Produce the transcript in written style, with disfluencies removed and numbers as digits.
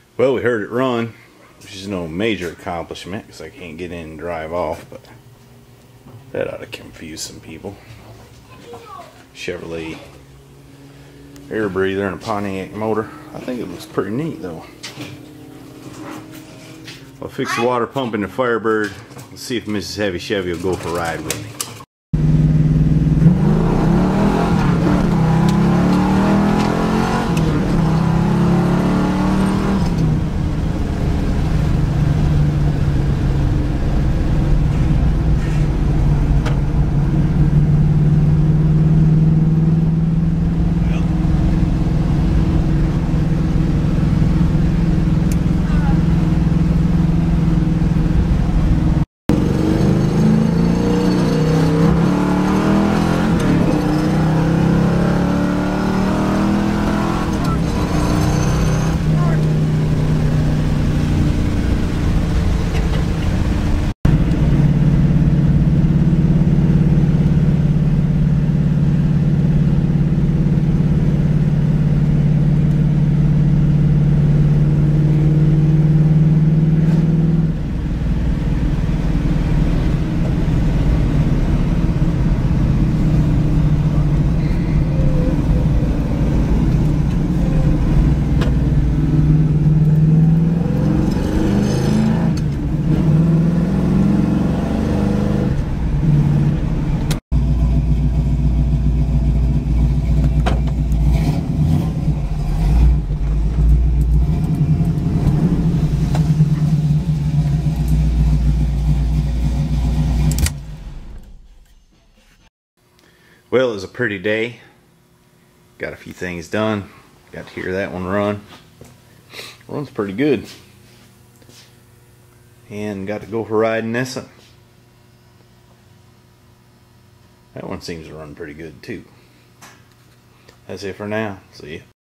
Well, we heard it run, which is no major accomplishment because I can't get in and drive off, but that ought to confuse some people. Chevrolet air breather and a Pontiac motor. I think it looks pretty neat though. I'll fix the water pump in the Firebird. Let's see if Mrs. Heavy Chevy will go for a ride with me. Well, it was a pretty day. Got a few things done. Got to hear that one run. Runs pretty good. And got to go for a ride in this one. That one seems to run pretty good too. That's it for now. See ya.